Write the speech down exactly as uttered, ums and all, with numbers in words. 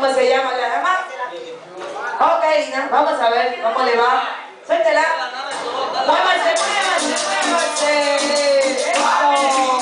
¿Cómo se llama la dama? Ok, Lina, vamos a ver cómo le va. Suéltela. Muévanse, muévanse, muévanse. Eso.